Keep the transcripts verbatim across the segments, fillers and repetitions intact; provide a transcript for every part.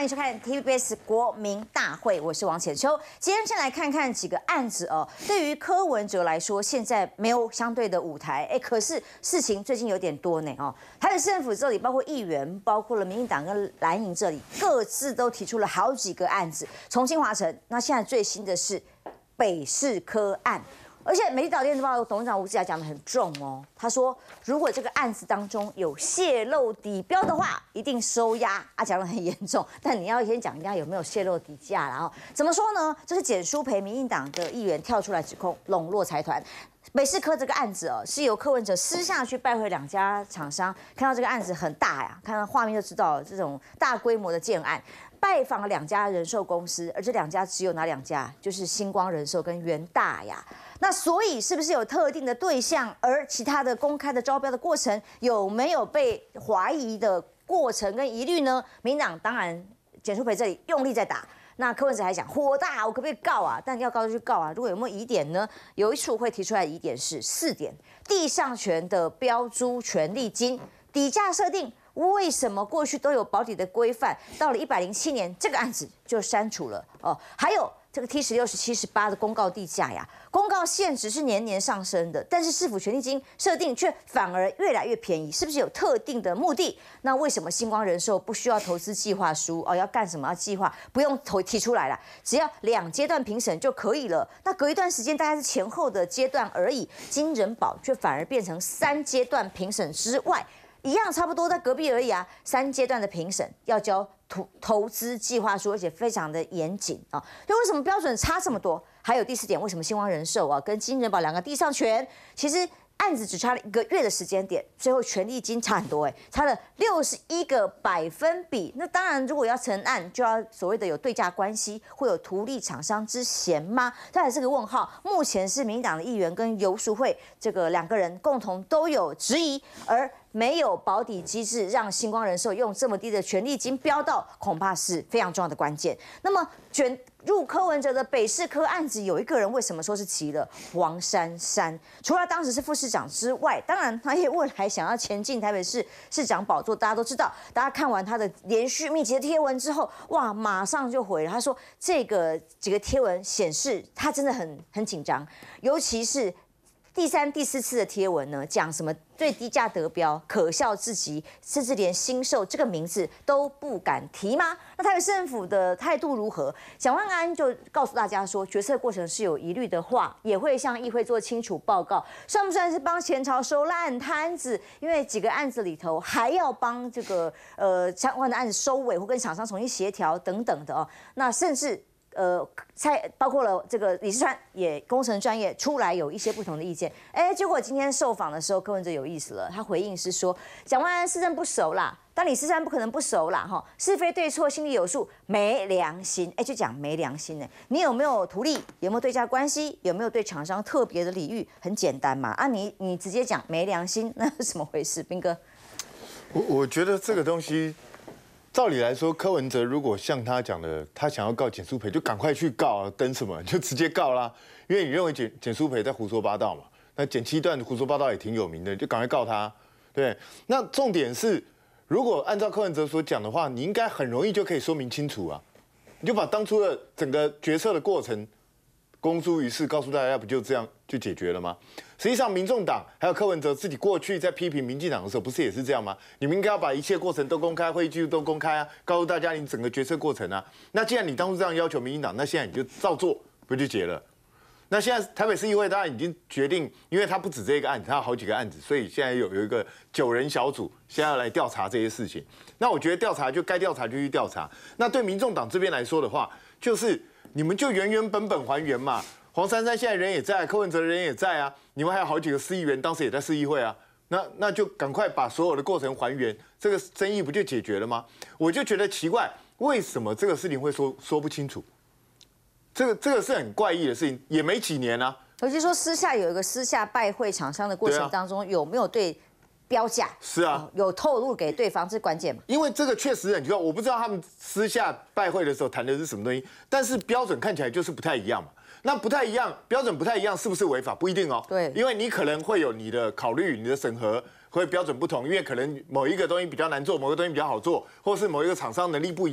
迎收看 T V B S 国民大会，我是王浅秋。今天先来看看几个案子哦。对于柯文哲来说，现在没有相对的舞台，哎，可是事情最近有点多呢哦。台北市政府这里，包括议员，包括了民进党跟蓝营这里，各自都提出了好几个案子。从清华城，那现在最新的是北市科案。 而且美丽岛电子报董事长吴志雅讲得很重哦，他说如果这个案子当中有泄露底标的话，一定收押啊，讲得很严重。但你要先讲人家有没有泄露底价啦哦？怎么说呢？这是简书培民进党的议员跳出来指控笼络财团。 北市科这个案子哦，是由柯文哲私下去拜会两家厂商，看到这个案子很大呀，看到画面就知道这种大规模的建案，拜访了两家人寿公司，而这两家只有哪两家？就是星光人寿跟元大呀。那所以是不是有特定的对象，而其他的公开的招标的过程有没有被怀疑的过程跟疑虑呢？民进党当然简书培这里用力在打。 那柯文哲还讲火大，我可不可以告啊？但要告就去告啊。如果有没有疑点呢？有一处会提出来的疑点是四点：地上权的标租权利金、底价设定，为什么过去都有保底的规范，到了一百零七年这个案子就删除了哦？还有这个 T 十六、十七、十八的公告地价呀，公告现值是年年上升的，但是市府权利金设定却反而越来越便宜，是不是有特定的目的？那为什么星光人寿不需要投资计划书哦？要干什么？要计划不用投提出来了，只要两阶段评审就可以了。那隔一段时间大概是前后的阶段而已，金人保却反而变成三阶段评审之外。 一样差不多在隔壁而已啊，三阶段的评审要交投投资计划书，而且非常的严谨啊。所以为什么标准差这么多？还有第四点，为什么星光人寿啊跟金人保两个地上权，其实案子只差了一个月的时间点，最后权利金差很多哎，差了六十一个百分比。那当然，如果要成案，就要所谓的有对价关系，会有图利厂商之嫌吗？这还是个问号。目前是民进党的议员跟游淑慧这个两个人共同都有质疑，而 没有保底机制，让星光人寿用这么低的权利金标到，恐怕是非常重要的关键。那么卷入柯文哲的北市科案子，有一个人为什么说是急了？黄珊珊，除了当时是副市长之外，当然他也未来想要前进台北市市长宝座，大家都知道。大家看完他的连续密集的贴文之后，哇，马上就回了。他说这个几个贴文显示他真的很很紧张，尤其是 第三、第四次的贴文呢，讲什么最低价得标，可笑至极，甚至连新售这个名字都不敢提吗？那台北市政府的态度如何？蒋万安就告诉大家说，决策过程是有疑虑的话，也会向议会做清楚报告，算不算是帮前朝收烂摊子？因为几个案子里头还要帮这个呃相关的案子收尾，或跟厂商重新协调等等的哦。那甚至 呃，蔡包括了这个李世川也工程专业出来有一些不同的意见，哎，结果今天受访的时候，柯文哲有意思了，他回应是说，蒋万安市政不熟啦，但李世川不可能不熟啦，哈，是非对错心里有数，没良心，哎，就讲没良心呢，你有没有图利，有没有对价关系，有没有对厂商特别的礼遇，很简单嘛，啊你，你直接讲没良心，那是怎么回事，彬哥？ 我我觉得这个东西， 照理来说，柯文哲如果像他讲的，他想要告简书培，就赶快去告啊，等什么？就直接告啦。因为你认为简简书培在胡说八道嘛，那简七段胡说八道也挺有名的，就赶快告他。对，那重点是，如果按照柯文哲所讲的话，你应该很容易就可以说明清楚啊，你就把当初的整个决策的过程公诸于世，告诉大家，不就这样就解决了吗？ 实际上，民众党还有柯文哲自己过去在批评民进党的时候，不是也是这样吗？你们应该要把一切过程都公开，会议记录都公开啊，告诉大家你整个决策过程啊。那既然你当初这样要求民进党，那现在你就照做，不就结了？那现在台北市议会当然已经决定，因为他不止这个案子，他有好几个案子，所以现在有有一个九人小组，现在要来调查这些事情。那我觉得调查就该调查就去调查。那对民众党这边来说的话，就是你们就原原本本还原嘛。 黄珊珊现在人也在，柯文哲人也在啊，你们还有好几个市议员，当时也在市议会啊，那那就赶快把所有的过程还原，这个争议不就解决了吗？我就觉得奇怪，为什么这个事情会说说不清楚？这个这个是很怪异的事情，也没几年啊。 尤其说私下有一个私下拜会厂商的过程当中，有没有对 标价是啊， 哦，有透露给对方，这是关键嘛？ 因为这个确实很奇怪，我不知道他们私下拜会的时候谈的是什么东西，但是标准看起来就是不太一样嘛。那不太一样，标准不太一样，是不是违法？不一定哦。 对， 因为你可能会有你的考虑，你的审核会标准不同，因为可能某一个东西比较难做，某个东西比较好做，或是某一个厂商能力不一样，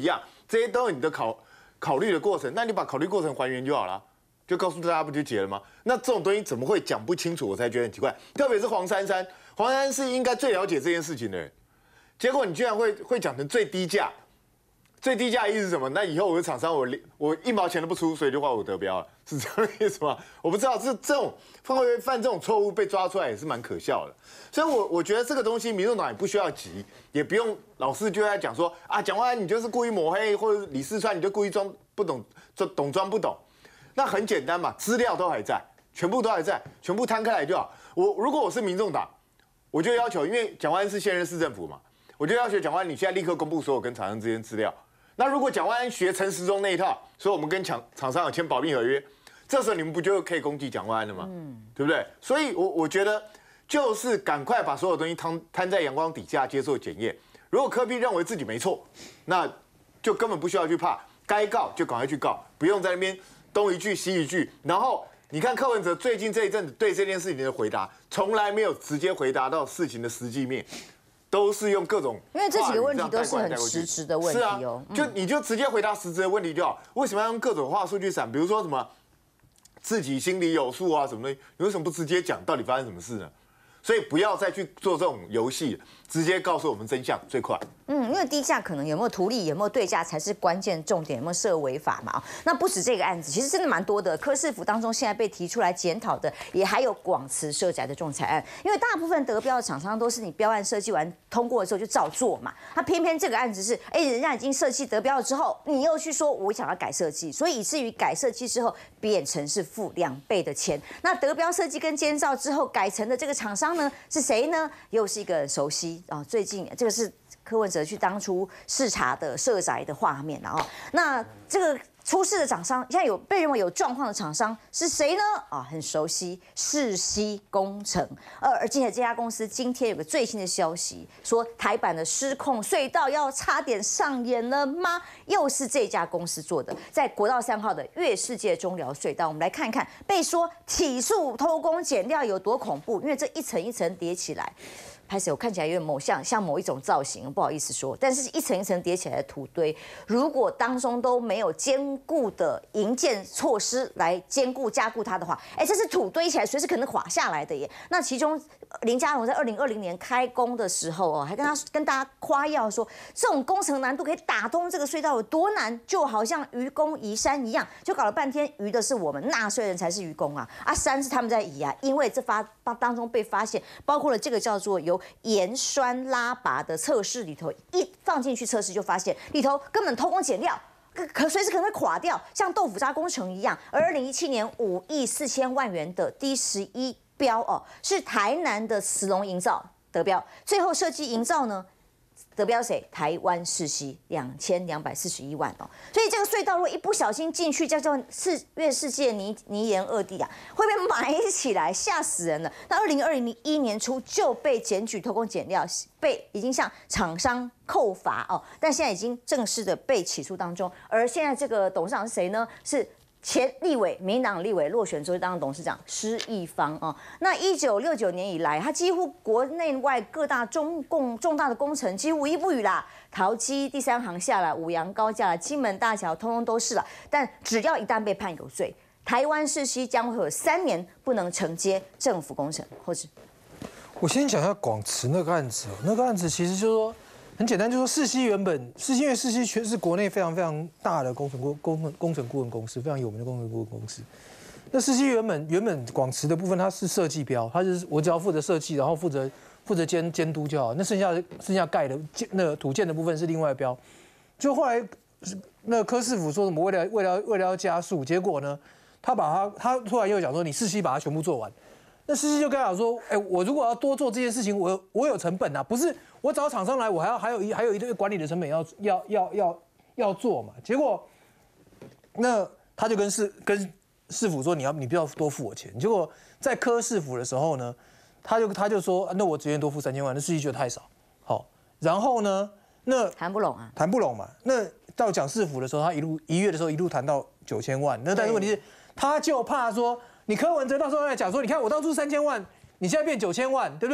这些都有你的考考虑的过程，那你把考虑过程还原就好了，就告诉大家不就结了吗？那这种东西怎么会讲不清楚？我才觉得很奇怪。特别是黄珊珊，黄珊珊是应该最了解这件事情的人，结果你居然会会讲成最低价。最低价的意思是什么？那以后我的厂商我我一毛钱都不出，所以就换我得标了，是这样的意思吗？我不知道，这这种犯会犯这种错误被抓出来也是蛮可笑的。所以我，我我觉得这个东西，民众党也不需要急，也不用老是就在讲说啊，蒋万安你就是故意抹黑，或者李四川你就故意装不懂，就懂装不懂。那很简单嘛，资料都还在，全部都还在，全部摊开来就好。我如果我是民众党，我就要求，因为蒋万安是现任市政府嘛，我就要求蒋万安你现在立刻公布所有跟厂商之间资料。那如果蒋万安学陈时中那一套，所以我们跟厂厂商有签保密合约，这时候你们不就可以攻击蒋万安了吗？嗯，对不对？所以我，我我觉得就是赶快把所有东西摊摊在阳光底下接受检验。如果柯 P 认为自己没错，那就根本不需要去怕，该告就赶快去告，不用在那边东一句西一句。然后你看柯文哲最近这一阵子对这件事情的回答，从来没有直接回答到事情的实际面。都是用各种， 因为这几个问题都是很实质的问题哦。 是啊，就你就直接回答实质的问题就好。为什么要用各种话术去闪？比如说什么自己心里有数啊什么的，你为什么不直接讲到底发生什么事呢？所以不要再去做这种游戏，直接告诉我们真相最快。 嗯，因为低价可能有没有图利，有没有对价才是关键重点，有没有涉违法嘛？那不止这个案子，其实真的蛮多的。柯市府当中现在被提出来检讨的，也还有广慈社宅的仲裁案。因为大部分得标的厂商都是你标案设计完通过的时候就照做嘛，他偏偏这个案子是，哎，人家已经设计得标了之后，你又去说我想要改设计，所以以至于改设计之后变成是付两倍的钱。那得标设计跟监造之后改成的这个厂商呢是谁呢？又是一个熟悉啊，最近这个是柯文哲去当初视察的社宅的画面啊。那这个出事的厂商，现在有被认为有状况的厂商是谁呢？啊，很熟悉，世熙工程。而而且这家公司今天有个最新的消息，说台版的失控隧道要差点上演了吗？又是这家公司做的，在国道三号的月世界中寮隧道，我们来看看被说起诉偷工减料有多恐怖，因为这一层一层叠起来。拍摄我看起来有点某像像某一种造型，不好意思说，但是一层一层叠起来的土堆，如果当中都没有坚固的营建措施来坚固加固它的话，哎，这是土堆起来随时可能垮下来的耶。那其中林佳龙在二零二零年开工的时候哦，还跟他跟大家夸耀说，这种工程难度可以打通这个隧道有多难，就好像愚公移山一样，就搞了半天，愚的是我们纳税人才是愚公啊，啊山是他们在移啊，因为这发当中被发现，包括了这个叫做有盐酸拉拔的测试里头，一放进去测试就发现里头根本偷工减料，可随时可能会垮掉，像豆腐渣工程一样。而二零一七年五亿四千万元的第十一标哦，是台南的慈龙营造得标，最后设计营造呢？得标谁？台湾世熙两千两百四十一万哦，所以这个隧道如果一不小心进去，叫做世月世界泥泥岩二地啊，会被埋起来，吓死人了。那二零二一年初就被检举偷工减料，被已经向厂商扣罚哦，但现在已经正式的被起诉当中。而现在这个董事长是谁呢？是前立委民党立委落选之后当董事长施一方哦，那一九六九年以来，他几乎国内外各大中共重大的工程几乎无一不语啦，桃机第三航下来，五羊高架了，金门大桥通通都是了。但只要一旦被判有罪，台湾世熙将会有三年不能承接政府工程，或是我先讲一下广慈那个案子哦，那个案子其实就是说。很简单，就是说世熙原本世熙因为世熙全是国内非常非常大的工程工工工程顾问公司，非常有名的工程顾问公司。那世熙原本原本广慈的部分，它是设计标，它是我只要负责设计，然后负责负责监监督就好。那剩下剩下盖的那个土建的部分是另外标。就后来那个柯市府说什么为了为了为了要加速，结果呢，他把他他突然又讲说你世熙把它全部做完。那世熙就跟他讲说，哎，我如果要多做这件事情，我我有成本啊，不是我找厂商来，我还要还有一还有一堆管理的成本要要要要要做嘛。结果，那他就跟市跟市府说，你要你不要多付我钱。结果在柯市府的时候呢，他就他就说，那我只愿多付三千万，那世熙觉得太少。好，然后呢，那谈不拢啊， 谈不拢嘛。那到讲市府的时候，他一路一月的时候一路谈到九千万，那但是问题是，他就怕说。你柯文哲到时候来讲说，你看我当初三千万，你现在变九千万，对不对？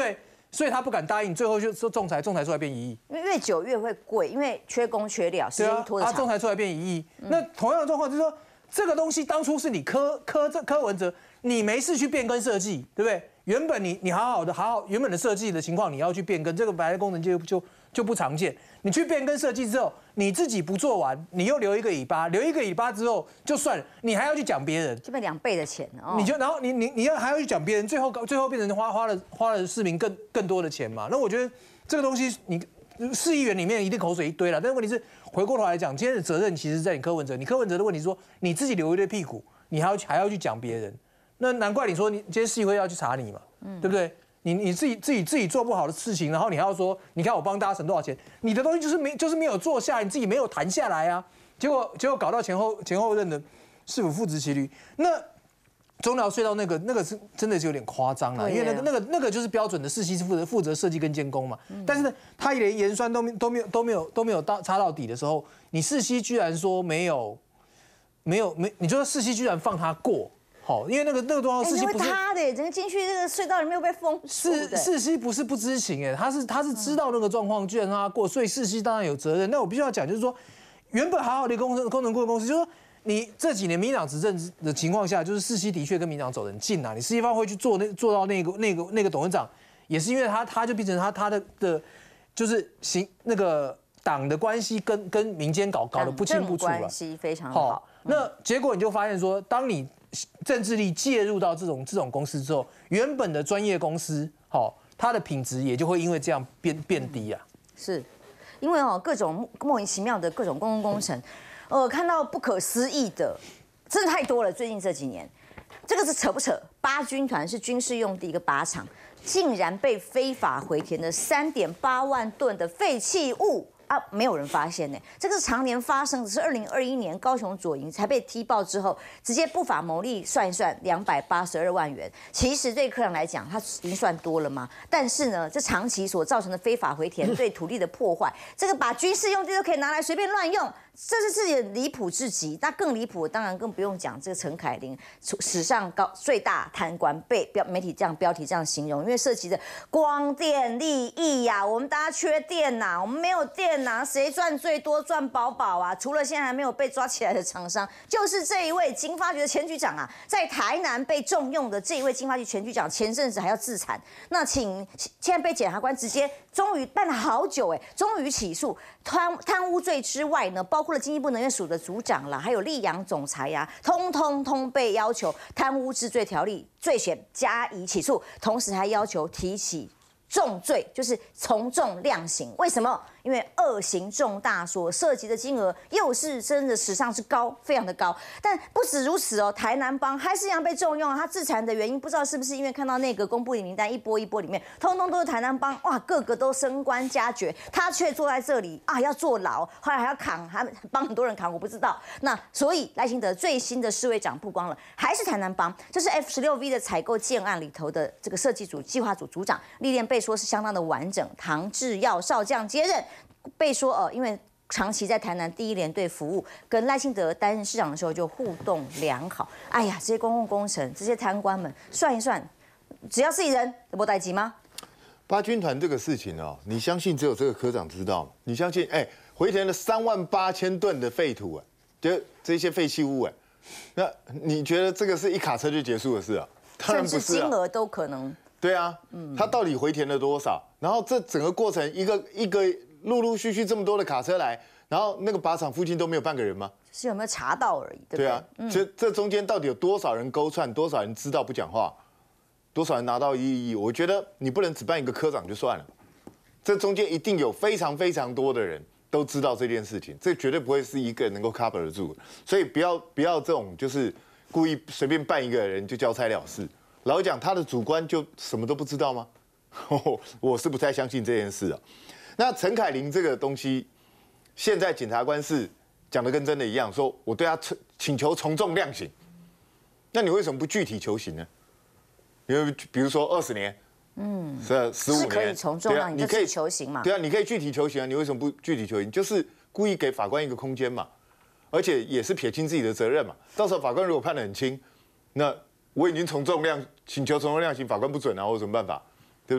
所以他不敢答应，最后就说仲裁，仲裁出来变一亿。 因为越久越会贵，因为缺工缺料，时间拖得长。 啊，仲裁出来变一亿。那同样的状况就是说，这个东西当初是你柯柯这柯文哲，你没事去变更设计，对不对？原本你你好好的好好原本的设计的情况，你要去变更，这个本来工程界就就不常见。你去变更设计之后，你自己不做完，你又留一个尾巴，留一个尾巴之后就算了，你还要去讲别人， 就变两倍的钱哦。 你就然后你你你要还要去讲别人，最后最后变成花花了花了市民更更多的钱嘛。那我觉得这个东西你市议员里面一定口水一堆了，但是问题是回过头来讲，今天的责任其实在你柯文哲，你柯文哲的问题是说你自己留一堆屁股，你还要还要去讲别人。那难怪你说你今天市议会要去查你嘛，嗯、对不对？你你自己自己自己做不好的事情，然后你还要说，你看我帮大家省多少钱，你的东西就是没就是没有做下来，你自己没有谈下来啊，结果结果搞到前后前后任的是否父职骑驴？那中寮隧道那个那个是真的是有点夸张了，因为那个那个那个就是标准的世熙是负责负责设计跟监工嘛，嗯、但是呢，他连盐酸都没都没有都没有都没有到插到底的时候，你世熙居然说没有没有没，你就说世熙居然放他过。好，因为那个那个东西，世熙不是他的，整个进去这个隧道里面又被封住的。 世熙不是不知情哎，他是他是知道那个状况，居然让他过，所以世熙当然有责任。那我必须要讲，就是说，原本好好的工程工程顾问公司，就是说你这几年民进党执政的情况下，就是世熙的确跟民进党走得很近啊。你世熙方会去做那做到那个那个那个董事长，也是因为他他就变成他他的的，就是行那个党的关系跟跟民间搞搞得不清不楚了， 关系非常好。 好，那结果你就发现说，当你政治力介入到这种这种公司之后，原本的专业公司，好，它的品质也就会因为这样变变低啊。 是，因为哦各种莫名其妙的各种公共工程，呃，看到不可思议的，真的太多了。最近这几年，这个是扯不扯？八军团是军事用地一个靶场，竟然被非法回填的三点八万吨的废弃物。啊，没有人发现呢。这个是常年发生，只是二零二一年高雄左营才被踢爆之后，直接不法牟利算一算两百八十二万元。其实对科长来讲，他已经算多了嘛。但是呢，这长期所造成的非法回填对土地的破坏，这个把军事用地都可以拿来随便乱用，这是自己离谱至极。那更离谱，当然更不用讲这个陈凯琳，史上高最大贪官，被标媒体这样标题这样形容，因为涉及的光电利益呀、啊，我们大家缺电呐、啊，我们没有电。谁赚最多赚饱饱啊？除了现在还没有被抓起来的厂商，就是这一位经发局的前局长啊，在台南被重用的这一位经发局前局长，前阵子还要自残。那请现在被检察官直接终于办了好久哎，终于起诉贪贪污罪之外呢，包括了经济部能源署的组长啦，还有溧阳总裁呀、啊，通通通被要求贪污治罪条例罪嫌加以起诉，同时还要求提起重罪，就是从重量刑。为什么？因为恶行重大，所涉及的金额又是真的史上是高，非常的高。但不止如此哦，台南帮还是一样被重用。他自残的原因不知道是不是因为看到那个公布的名单一波一波里面，通通都是台南帮，哇，个个都升官加爵，他却坐在这里啊，要坐牢，后来还要扛，还帮很多人扛，我不知道。那所以赖清德最新的侍卫长曝光了，还是台南帮，这是 F 十六 V 的采购建案里头的这个设计组、计划组组长，历练被说是相当的完整。唐志耀少将接任。被说呃，因为长期在台南第一联队服务，跟赖清德担任市长的时候就互动良好。哎呀，这些公共工程，这些贪官们算一算，只要是一人，有代级吗？ 八军团这个事情哦，你相信只有这个科长知道吗？你相信？哎，回填了三万八千吨的废土，哎，就这些废弃物，哎，那你觉得这个是一卡车就结束的事啊？当然不是啊， 甚至金额都可能。 对啊，嗯，他到底回填了多少？然后这整个过程，一个一个。陆陆续续这么多的卡车来，然后那个靶场附近都没有半个人吗？ 是有没有查到而已，对不对？ 对啊，嗯、这这中间到底有多少人勾串，多少人知道不讲话，多少人拿到一亿？我觉得你不能只办一个科长就算了，这中间一定有非常非常多的人都知道这件事情，这绝对不会是一个人能够 cover 得住。所以不要不要这种就是故意随便办一个人就交差了事。老实讲，他的主观就什么都不知道吗？我是不太相信这件事啊。那陈凯琳这个东西，现在检察官是讲的跟真的一样，说我对他请求从重量刑。那你为什么不具体求刑呢？因为比如说二十年，嗯，是十五年，是可以从重量，你可以求刑嘛？ 对啊，你可以具体求刑啊，你为什么不具体求刑？就是故意给法官一个空间嘛，而且也是撇清自己的责任嘛。到时候法官如果判得很轻，那我已经从重量请求从重量刑，法官不准啊，我有什么办法？对不对？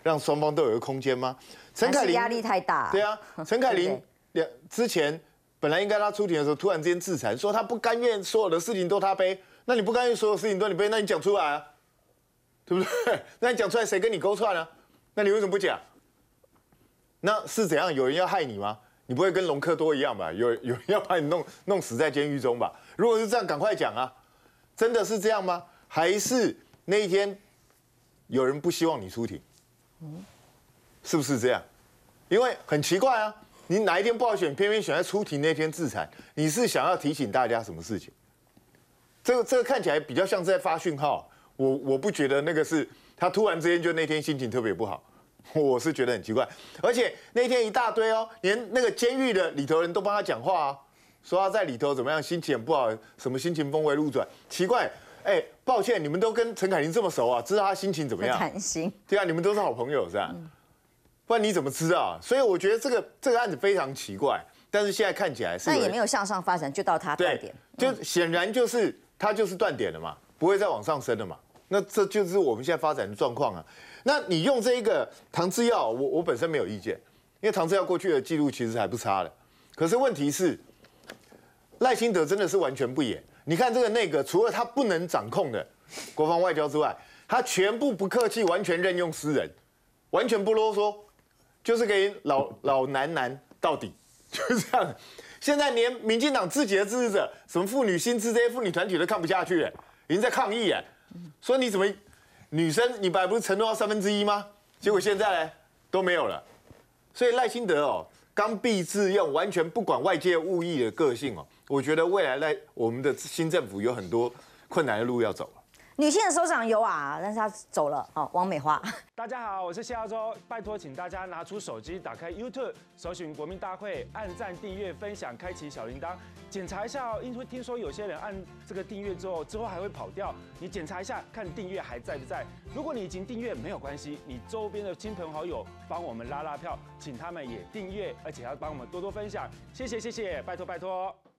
让双方都有一个空间吗？陈凯琳压力太大。 对啊，陈凯琳两之前本来应该他出庭的时候，突然之间自残，说他不甘愿所有的事情都他背。那你不甘愿所有事情都你背，那你讲出来啊，对不对？那你讲出来，谁跟你勾串啊？那你为什么不讲？那是怎样？有人要害你吗？你不会跟隆科多一样吧？有有人要把你弄弄死在监狱中吧？如果是这样，赶快讲啊！真的是这样吗？还是那一天有人不希望你出庭？是不是这样？因为很奇怪啊，你哪一天不好选，偏偏选在出庭那天自残，你是想要提醒大家什么事情？这个这个看起来比较像是在发讯号，我我不觉得那个是他突然之间就那天心情特别不好。我是觉得很奇怪，而且那天一大堆哦，连那个监狱的里头人都帮他讲话啊，说他在里头怎么样，心情很不好，什么心情峰回路转。奇怪，哎，抱歉，你们都跟陈凯琳这么熟啊，知道他心情怎么样？ 谈心。对啊，你们都是好朋友是吧？嗯、不然你怎么知道啊？所以我觉得这个这个案子非常奇怪，但是现在看起来是， 但也没有向上发展，就到他断点， 就显然就是他就是断点了嘛，不会再往上升了嘛。那这就是我们现在发展的状况啊。那你用这一个唐之耀，我我本身没有意见，因为唐之耀过去的记录其实还不差的。可是问题是，赖清德真的是完全不演。你看这个内阁，除了他不能掌控的国防外交之外，他全部不客气，完全任用私人，完全不啰嗦，就是给老老男男到底，就是这样。现在连民进党自己的支持者，什么妇女新知这些妇女团体都看不下去了，已经在抗议了，说你怎么？女生，你本来不是承诺要三分之一吗？结果现在呢都没有了。所以赖清德哦，刚愎自用，完全不管外界误议的个性哦。我觉得未来赖我们的新政府有很多困难的路要走了。 女性的首长有啊，但是她走了哦。王美花， 大家好，我是谢耀洲，拜托请大家拿出手机，打开 YouTube， 搜寻国民大会，按赞、订阅、分享，开启小铃铛，检查一下哦。因为听说有些人按这个订阅之后，之后还会跑掉，你检查一下，看订阅还在不在。如果你已经订阅，没有关系，你周边的亲朋好友帮我们拉拉票，请他们也订阅，而且要帮我们多多分享，谢谢谢谢，拜托拜托。